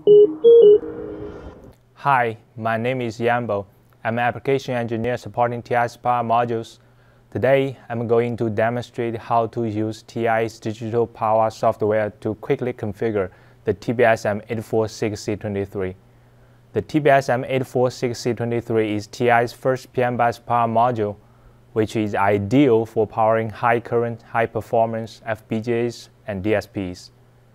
Hi, my name is Yambo. I'm an application engineer supporting TI's power modules. Today, I'm going to demonstrate how to use TI's digital power software to quickly configure the TPSM846C23. The TPSM846C23 is TI's first PMBus power module, which is ideal for powering high current, high performance FPGAs and DSPs.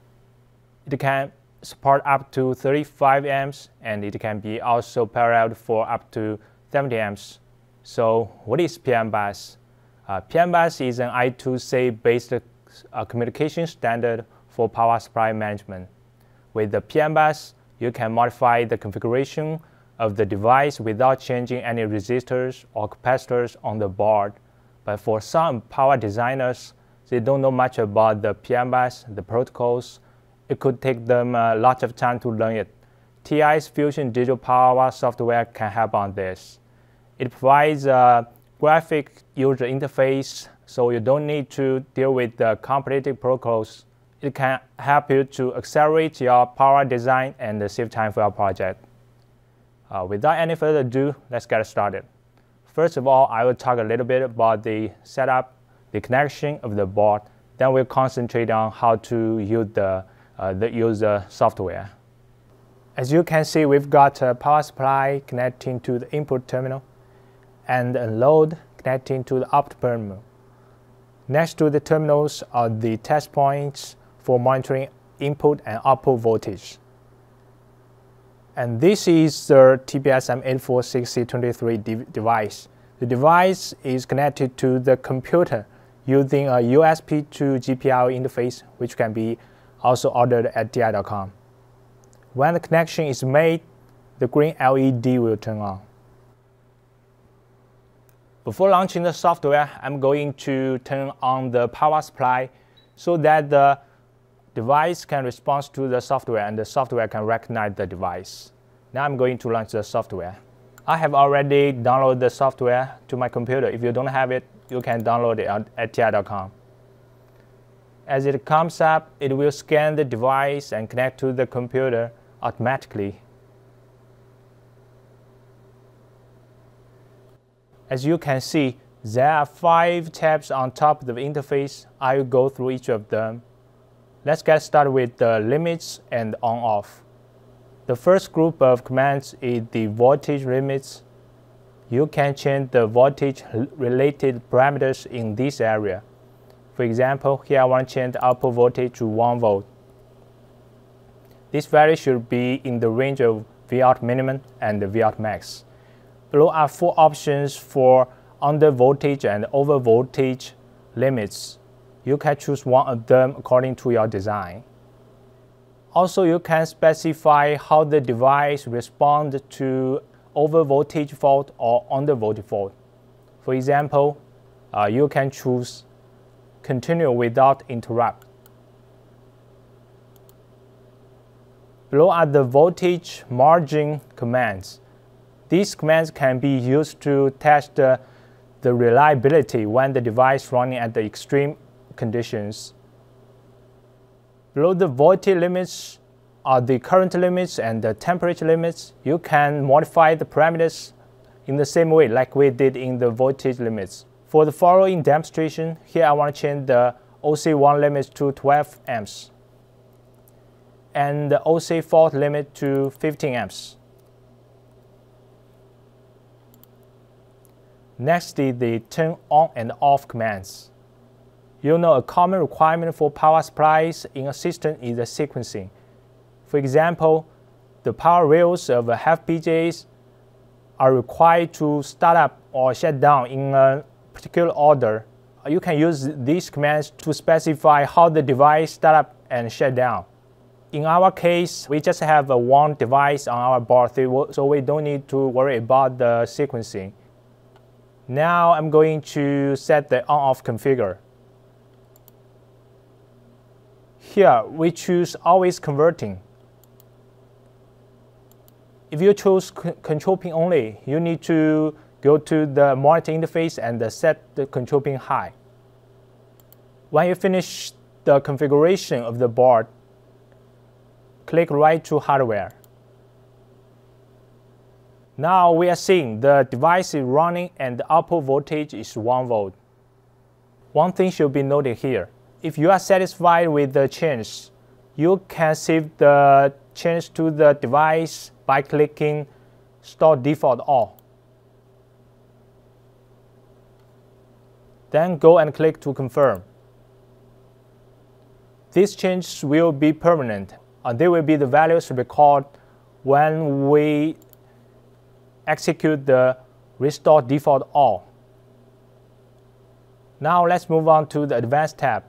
It can support up to 35 amps, and it can be also paralleled for up to 70 amps. So what is PMBus? PMBus is an I2C-based communication standard for power supply management. With the PMBus, you can modify the configuration of the device without changing any resistors or capacitors on the board. But for some power designers, they don't know much about the PMBus, the protocols. It could take them a lot of time to learn it. TI's Fusion digital power software can help on this. It provides a graphic user interface, so you don't need to deal with the complicated protocols. It can help you to accelerate your power design and save time for your project. Without any further ado, let's get started. First of all, I will talk a little bit about the setup, the connection of the board. Then we'll concentrate on how to use the user software. As you can see, we've got a power supply connecting to the input terminal and a load connecting to the output terminal. Next to the terminals are the test points for monitoring input and output voltage. And this is the TPSM846C23 device. The device is connected to the computer using a USB to GPIO interface, which can be also ordered at TI.com. When the connection is made, the green LED will turn on. Before launching the software, I'm going to turn on the power supply so that the device can respond to the software and the software can recognize the device. Now I'm going to launch the software. I have already downloaded the software to my computer. If you don't have it, you can download it at TI.com. As it comes up, it will scan the device and connect to the computer automatically. As you can see, there are 5 tabs on top of the interface. I will go through each of them. Let's get started with the limits and on-off. The first group of commands is the voltage limits. You can change the voltage-related parameters in this area. For example, here I want to change the output voltage to 1 volt. This value should be in the range of Vout minimum and Vout max. Below are 4 options for under voltage and over voltage limits. You can choose one of them according to your design. Also, you can specify how the device responds to over voltage fault or under voltage fault. For example, you can choose continue without interrupt. Below are the voltage margin commands. These commands can be used to test the reliability when the device is running at the extreme conditions. Below the voltage limits are the current limits and the temperature limits. You can modify the parameters in the same way like we did in the voltage limits. For the following demonstration, here I want to change the OC1 limit to 12 amps and the OC4 limit to 15 amps. Next is the turn on and off commands. You know, a common requirement for power supplies in a system is the sequencing. For example, the power rails of FPGAs are required to start up or shut down in a particular order. You can use these commands to specify how the device start up and shut down. In our case, we just have one device on our board, so we don't need to worry about the sequencing. Now I'm going to set the on-off configure. Here, we choose always converting. If you choose control pin only, you need to go to the monitor interface and set the control pin high. When you finish the configuration of the board, click Write to Hardware. Now we are seeing the device is running and the output voltage is 1 volt. One thing should be noted here. If you are satisfied with the change, you can save the change to the device by clicking Store Default All. Then go and click to confirm. These changes will be permanent. They will be the values recorded when we execute the Restore Default All. Now let's move on to the Advanced tab.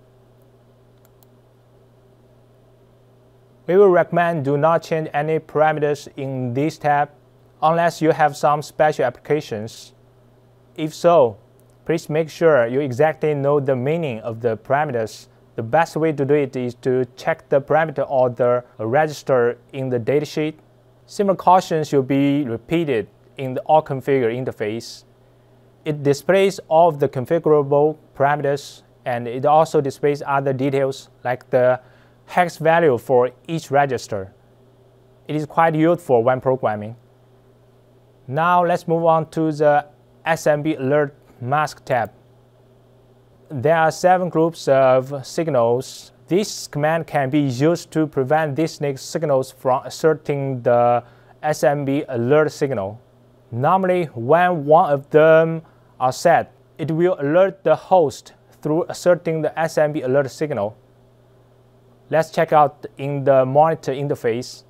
We will recommend do not change any parameters in this tab unless you have some special applications. If so, please make sure you exactly know the meaning of the parameters. The best way to do it is to check the parameter or the register in the datasheet. Similar cautions should be repeated in the All Configure interface. It displays all of the configurable parameters, and it also displays other details like the hex value for each register. It is quite useful when programming. Now let's move on to the SMB Alert Mask tab. There are 7 groups of signals. This command can be used to prevent these signals from asserting the SMB Alert signal. Normally, when one of them are set, it will alert the host through asserting the SMB Alert signal. Let's check out in the monitor interface.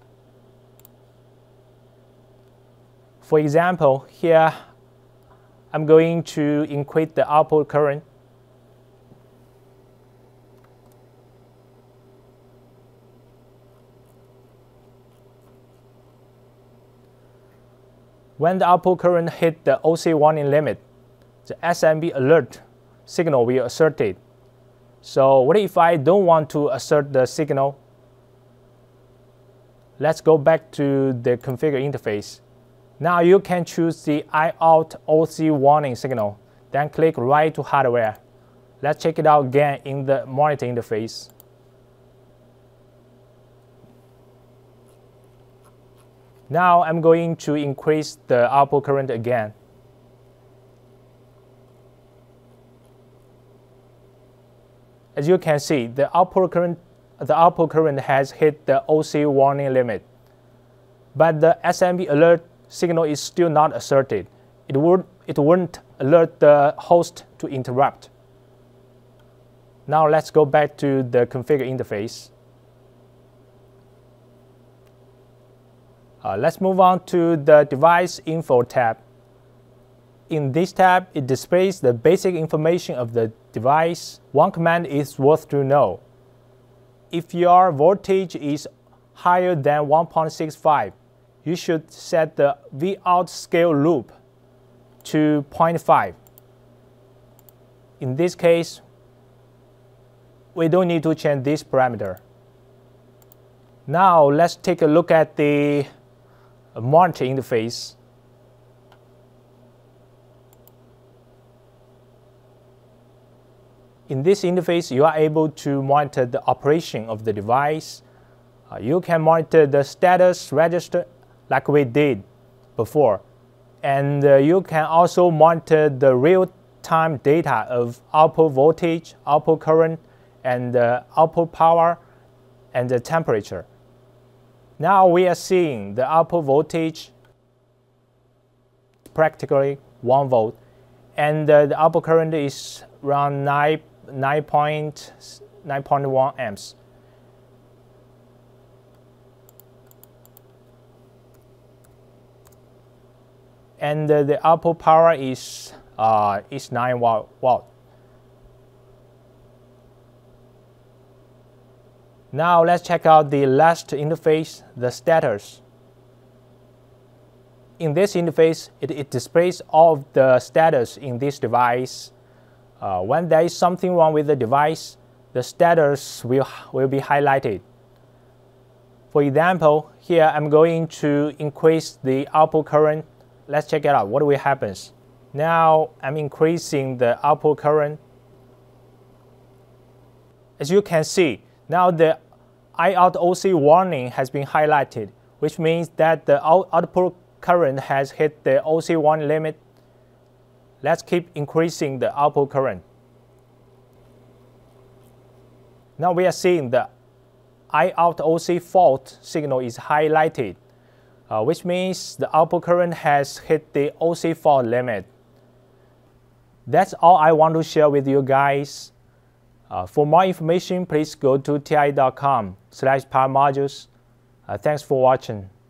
For example, here I'm going to increase the output current. When the output current hit the OC warning limit, the SMB Alert signal will assert it. So what if I don't want to assert the signal? Let's go back to the configure interface. Now you can choose the IOUT OC warning signal, then click Write to Hardware. Let's check it out again in the monitor interface. Now I'm going to increase the output current again. As you can see, the output current has hit the OC warning limit, but the SMB Alert signal is still not asserted. It wouldn't alert the host to interrupt. Now let's go back to the configure interface. Let's move on to the Device Info tab. In this tab, it displays the basic information of the device. One command is worth to know. If your voltage is higher than 1.65, you should set the Vout scale loop to 0.5. In this case, we don't need to change this parameter. Now let's take a look at the monitor interface. In this interface, you are able to monitor the operation of the device. You can monitor the status register like we did before. And you can also monitor the real-time data of output voltage, output current, and output power, and the temperature. Now we are seeing the output voltage practically 1 volt, and the output current is around 9.1 amps. And the output power is 9 watt. Now let's check out the last interface, the status. In this interface, it displays all of the status in this device. When there is something wrong with the device, the status will be highlighted. For example, here I'm going to increase the output current. Let's check it out. What will happen? Now I'm increasing the output current. As you can see, now the I-out OC warning has been highlighted, which means that the output current has hit the OC1 limit. Let's keep increasing the output current. Now we are seeing the I-out OC fault signal is highlighted, which means the output current has hit the OC fault limit. That's all I want to share with you guys. For more information, please go to ti.com/power modules. Thanks for watching.